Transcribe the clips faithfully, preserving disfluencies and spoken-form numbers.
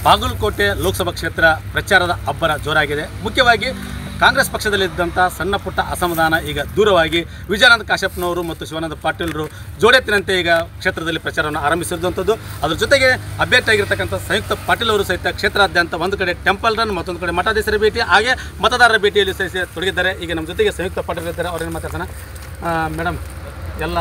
ಬಾಗಲಕೋಟೆ ಲೋಕಸಭಾ ಕ್ಷೇತ್ರ ಪ್ರಚಾರದ ಅಬ್ಬರ ಜೋರಾಗಿದೆ. ಮುಖ್ಯವಾಗಿ ಕಾಂಗ್ರೆಸ್ ಪಕ್ಷದಲ್ಲಿದ್ದಂಥ ಸಣ್ಣ ಪುಟ್ಟ ಅಸಮಾಧಾನ ಈಗ ದೂರವಾಗಿ ವಿಜಯಾನಂದ ಕಾಶ್ಯಪ್ನವರು ಮತ್ತು ಶಿವಾನಂದ ಪಾಟೀಲರು ಜೋಡೆತ್ತಿನಂತೆ ಈಗ ಕ್ಷೇತ್ರದಲ್ಲಿ ಪ್ರಚಾರವನ್ನು ಆರಂಭಿಸಿರುವಂಥದ್ದು. ಅದರ ಜೊತೆಗೆ ಅಭ್ಯರ್ಥಿಯಾಗಿರ್ತಕ್ಕಂಥ ಸಂಯುಕ್ತ ಪಾಟೀಲ್ ಅವರು ಸಹಿತ ಕ್ಷೇತ್ರಾದ್ಯಂತ ಒಂದು ಕಡೆ ಟೆಂಪಲ್ ರನ್, ಮತ್ತೊಂದು ಕಡೆ ಮಠಾಧೀಶರ ಭೇಟಿ, ಹಾಗೆ ಮತದಾರರ ಭೇಟಿಯಲ್ಲಿ ಸಹಿತ ತೊಡಗಿದ್ದಾರೆ. ಈಗ ನಮ್ಮ ಜೊತೆಗೆ ಸಂಯುಕ್ತ ಪಾಟೀಲ್ ಇದ್ದಾರೆ, ಅವರೇನು ಮಾತಾಡ್ತಾನೆ. ಮೇಡಮ್, ಎಲ್ಲ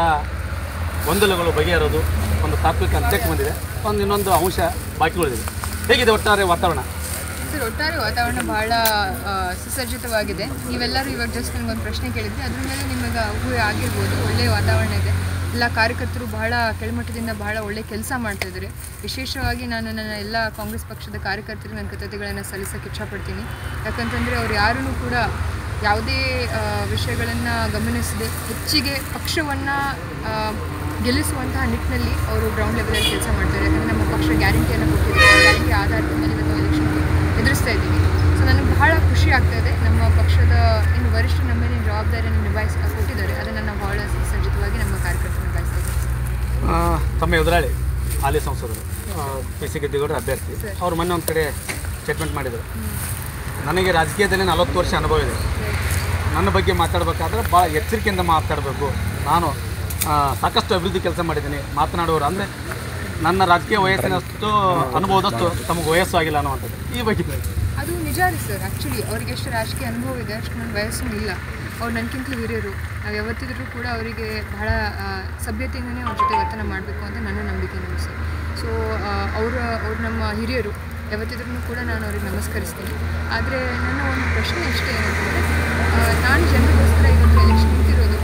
ಗೊಂದಲಗಳು ಬಗೆಹರೋದು ಒಂದು ತಾತ್ವಿಕ ಅಂತ್ಯಕ್ಕೆ ಬಂದಿದೆ, ಒಂದು ಇನ್ನೊಂದು ಅಂಶ ಬಾಕಿಗಳಿದೆ. ಹೇಗಿದೆ ಒಟ್ಟಾರೆ ವಾತಾವರಣ? ಸರ್, ಒಟ್ಟಾರೆ ವಾತಾವರಣ ಬಹಳ ಸುಸಜ್ಜಿತವಾಗಿದೆ. ನೀವೆಲ್ಲರೂ ಇವಾಗ ಜಸ್ಟ್ ನನಗೊಂದು ಪ್ರಶ್ನೆ ಕೇಳಿದ್ರಿ, ಅದ್ರ ಮೇಲೆ ನಿಮಗೆ ಊಹೆ ಆಗಿರ್ಬೋದು. ಒಳ್ಳೆಯ ವಾತಾವರಣ ಇದೆ. ಎಲ್ಲ ಕಾರ್ಯಕರ್ತರು ಬಹಳ ಕೆಳಮಟ್ಟದಿಂದ ಬಹಳ ಒಳ್ಳೆ ಕೆಲಸ ಮಾಡ್ತಾಯಿದ್ದಾರೆ. ವಿಶೇಷವಾಗಿ ನಾನು ನನ್ನ ಎಲ್ಲ ಕಾಂಗ್ರೆಸ್ ಪಕ್ಷದ ಕಾರ್ಯಕರ್ತರಿಗೆ ನನ್ನ ಕೃತಜ್ಞತೆಗಳನ್ನು ಸಲ್ಲಿಸೋಕ್ಕೆ ಇಷ್ಟಪಡ್ತೀನಿ. ಯಾಕಂತಂದರೆ ಅವರು ಯಾರೂ ಕೂಡ ಯಾವುದೇ ವಿಷಯಗಳನ್ನು ಗಮನಿಸದೆ ಹೆಚ್ಚಿಗೆ ಪಕ್ಷವನ್ನು ಗೆಲ್ಲಿಸುವಂತಹ ನಿಟ್ಟಿನಲ್ಲಿ ಅವರು ಗ್ರೌಂಡ್ ಲೆವೆಲಲ್ಲಿ ಕೆಲಸ ಮಾಡ್ತಾರೆ. ಯಾಕಂದರೆ ನಮ್ಮ ಪಕ್ಷ ಗ್ಯಾರಂಟಿಯನ್ನು ಕೊಟ್ಟಿದೆ. ಗ್ಯಾರಂಟಿ ಆಧಾರದ ಮೇಲೆ ಇವತ್ತು ಎಲೆಕ್ಷನ್ಗೆ ಎದುರಿಸ್ತಾ ಇದ್ದೀವಿ. ಸೊ ನನಗೆ ಬಹಳ ಖುಷಿ ಆಗ್ತಾಯಿದೆ. ನಮ್ಮ ಪಕ್ಷದ ಇನ್ನು ವರಿಷ್ಠ ನಮ್ಮ ಮೇಲೆ ಜವಾಬ್ದಾರಿಯನ್ನು ನಿಭಾಯಿಸ ಕೊಟ್ಟಿದ್ದಾರೆ. ಅದನ್ನು ನಾವು ಬಹಳ ಸಜ್ಜಿತವಾಗಿ ನಮ್ಮ ಕಾರ್ಯಕರ್ತರು ನಿಭಾಯಿಸ್ತಾ ಇದ್ದೀವಿ. ತಮ್ಮ ಎದುರಾಳಿ ಹಾಲಿ ಸಂಸದರು ಪಿ ಸಿ ಗದ್ದಿಗೌಡರ ಅಭ್ಯರ್ಥಿ ಅವರು ಮೊನ್ನೆ ಒಂದು ಕಡೆ ಸ್ಟೇಟ್ಮೆಂಟ್ ಮಾಡಿದರು, ನನಗೆ ರಾಜಕೀಯದಲ್ಲಿ ನಲವತ್ತು ವರ್ಷ ಅನುಭವ ಇದೆ, ನನ್ನ ಬಗ್ಗೆ ಮಾತಾಡಬೇಕಾದ್ರೆ ಭಾಳ ಎಚ್ಚರಿಕೆಯಿಂದ ಮಾತಾಡಬೇಕು, ನಾನು ಸಾಕಷ್ಟು ಅಭಿವೃದ್ಧಿ ಕೆಲಸ ಮಾಡಿದ್ದೀನಿ ಮಾತನಾಡೋರು. ಅಂದರೆ ನನ್ನ ರಾಜಕೀಯ ವಯಸ್ಸಿನಷ್ಟು ಅನುಭವದಷ್ಟು ತಮಗೆ ವಯಸ್ಸು ಆಗಿಲ್ಲ ಅನ್ನುವಂಥದ್ದು. ಈ ಬಗ್ಗೆ ಅದು ನಿಜ ರೀ ಸರ್. ಆ್ಯಕ್ಚುಲಿ ಅವ್ರಿಗೆ ಎಷ್ಟು ರಾಜಕೀಯ ಅನುಭವ ಇದೆ ಅಷ್ಟು ನನ್ನ ವಯಸ್ಸು ಇಲ್ಲ. ಅವ್ರು ನನಗಿಂತಲೂ ಹಿರಿಯರು. ನಾವು ಯಾವತ್ತಿದ್ರೂ ಕೂಡ ಅವರಿಗೆ ಬಹಳ ಸಭ್ಯತೆಯಿಂದನೇ ಅವ್ರ ಜೊತೆ ವರ್ತನೆ ಮಾಡಬೇಕು ಅಂತ ನನ್ನ ನಂಬಿಕೆ ಇದೆ ಸರ್. ಸೊ ಅವರು ಅವ್ರು ನಮ್ಮ ಹಿರಿಯರು. ಯಾವತ್ತಿದ್ರೂ ಕೂಡ ನಾನು ಅವ್ರಿಗೆ ನಮಸ್ಕರಿಸ್ತೀನಿ. ಆದರೆ ನನ್ನ ಒಂದು ಪ್ರಶ್ನೆ ಇಷ್ಟೇ ಏನಂತಂದರೆ, ನಾನು ಜನರಿಗೋಸ್ಕರ ಇವತ್ತು ಎಲೆಕ್ಷನ್ ನಿಂತಿರೋದು.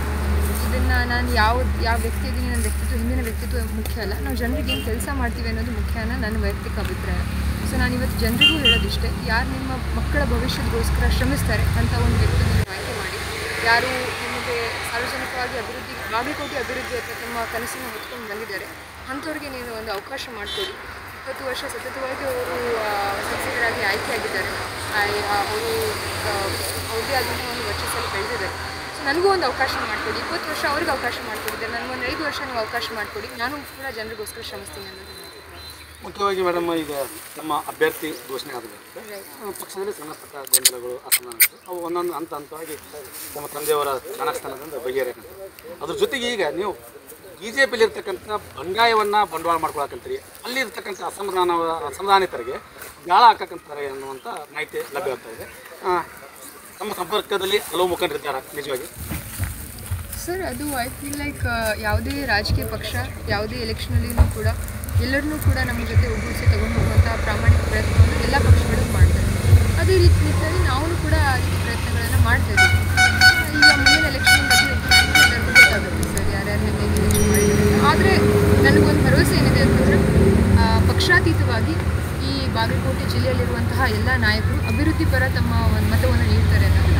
ಇದನ್ನು ನಾನು ಯಾವ ಯಾವ ವ್ಯಕ್ತಿ ಇದ್ದೀನಿ, ನನ್ನ ವ್ಯಕ್ತಿತ್ವ ಹಿಂದಿನ ವ್ಯಕ್ತಿತ್ವ ಮುಖ್ಯ ಅಲ್ಲ, ನಾವು ಜನರಿಗೆ ಏನು ಕೆಲಸ ಮಾಡ್ತೀವಿ ಅನ್ನೋದು ಮುಖ್ಯ ಅನ್ನೋ ನನ್ನ ವೈಯಕ್ತಿಕ ಅಭಿಪ್ರಾಯ. ಸೊ ನಾನು ಇವತ್ತು ಜನರಿಗೂ ಹೇಳೋದಿಷ್ಟೇ, ಯಾರು ನಿಮ್ಮ ಮಕ್ಕಳ ಭವಿಷ್ಯದಗೋಸ್ಕರ ಶ್ರಮಿಸ್ತಾರೆ ಅಂತ ಒಂದು ವ್ಯಕ್ತಿ ನೀವು ಆಯ್ಕೆ ಮಾಡಿ. ಯಾರು ನಿಮಗೆ ಸಾರ್ವಜನಿಕವಾಗಿ ಅಭಿವೃದ್ಧಿ, ಬಾಗಲಕೋಟೆ ಅಭಿವೃದ್ಧಿ ಅಥವಾ ತಮ್ಮ ಕನಸನ್ನು ಹೊತ್ಕೊಂಡು ಬಂದಿದ್ದಾರೆ ಅಂಥವ್ರಿಗೆ ನೀವು ಒಂದು ಅವಕಾಶ ಮಾಡಿಕೊಡಿ. ಇಪ್ಪತ್ತು ವರ್ಷ ಸತತವಾಗಿ ಅವರು ಸಂಸದರಾಗಿ ಆಯ್ಕೆಯಾಗಿದ್ದಾರೆ. ಅವರು ಅವ್ರದ್ದೇ ಆದಂಥ ಒಂದು ವರ್ಚಸ್ಸಲ್ಲಿ ಬೆಳೆದಿದ್ದಾರೆ. ಸೊ ನನಗೂ ಒಂದು ಅವಕಾಶ ಮಾಡಿಕೊಡಿ. ಇಪ್ಪತ್ತು ವರ್ಷ ಅವ್ರಿಗೆ ಅವಕಾಶ ಮಾಡಿಕೊಟ್ಟಿದ್ದಾರೆ, ನನಗೊಂದು ಐದು ವರ್ಷ ನೀವು ಅವಕಾಶ ಮಾಡಿಕೊಡಿ. ನಾನು ಕೂಡ ಜನರಿಗೋಸ್ಕರ ಶ್ರಮಿಸ್ತೀನಿ ಅನ್ನೋದು. ಮುಖ್ಯವಾಗಿ ಮೇಡಮ್, ಈಗ ನಮ್ಮ ಅಭ್ಯರ್ಥಿ ಘೋಷಣೆ ಆದಮೇಲೆ ಪಕ್ಷದಲ್ಲಿ ಸಣ್ಣ ಪುಟ್ಟ ಗೊಂದಲಗಳು, ಅಸಮಾಧಾನಗಳು ಅವು ಒಂದೊಂದು ಹಂತ ಹಂತವಾಗಿ ನಮ್ಮ ತಂದೆಯವರ ಚಾಣಕ್ಷತನದಿಂದ ಬಗೆಹರಿಯಂತ. ಅದ್ರ ಜೊತೆಗೆ ಈಗ ನೀವು ಬಿ ಜೆ ಪಿಲಿ ಇರ್ತಕ್ಕಂಥ ಬಂಡಾಯವನ್ನು ಬಂಡವಾಳ ಮಾಡ್ಕೊಳಕಂತೀರಿ, ಅಲ್ಲಿ ಇರ್ತಕ್ಕಂಥ ಅಸಮಾಧಾನ ಅಸಮಾಧಾನಿತರಿಗೆ ಗಾಳ ಹಾಕಕ್ಕಂತಾರೆ ಅನ್ನುವಂಥ ಮಾಹಿತಿ ಲಭ್ಯವಾಗ್ತಾ ಇದೆ. ನಮ್ಮ ಸಂಪರ್ಕದಲ್ಲಿ ಹಲವು ಮುಖಂಡರಿದ್ದಾರೆ ನಿಜವಾಗಿ ಸರ್. ಅದು ಐ ಫೀಲ್ ಲೈಕ್ ಯಾವುದೇ ರಾಜಕೀಯ ಪಕ್ಷ ಯಾವುದೇ ಎಲೆಕ್ಷನಲ್ಲಿಯೂ ಕೂಡ ಎಲ್ಲರನ್ನೂ ಕೂಡ ನಮ್ಮ ಜೊತೆ ಒಗ್ಗೂಡಿಸಿ ತಗೊಂಡು ಹೋಗುವಂಥ ಪ್ರಾಮಾಣಿಕ ಪ್ರಯತ್ನವನ್ನು ಎಲ್ಲ ಪಕ್ಷಗಳು ಮಾಡ್ತಾರೆ. ಅದೇ ರೀತಿ ನಿಟ್ಟಿನಲ್ಲಿ ನಾವು ಕೂಡ ಆ ರೀತಿ ಪ್ರಯತ್ನಗಳನ್ನು ಮಾಡ್ತಾ ಇದ್ದೀವಿ. ಈಗ ಮುಂದಿನ ಎಲೆಕ್ಷನ್ ಬಗ್ಗೆ ಎಲ್ಲರಿಗೂ ಗೊತ್ತಾಗುತ್ತೆ ಸರ್, ಯಾರ್ಯಾರು ನಿಮಗೆ ಎಲೆಕ್ಷನ್ ಮಾಡಿದ್ದಾರೆ. ಆದರೆ ನನಗೊಂದು ಭರವಸೆ ಏನಿದೆ ಅಂತಂದರೆ, ಪಕ್ಷಾತೀತವಾಗಿ ಈ ಬಾಗಲಕೋಟೆ ಜಿಲ್ಲೆಯಲ್ಲಿರುವಂತಹ ಎಲ್ಲ ನಾಯಕರು ಅಭಿವೃದ್ಧಿ ಪರ ತಮ್ಮ ಒಂದು ಮತವನ್ನು ನೀಡ್ತಾರೆ ಅನ್ನೋದು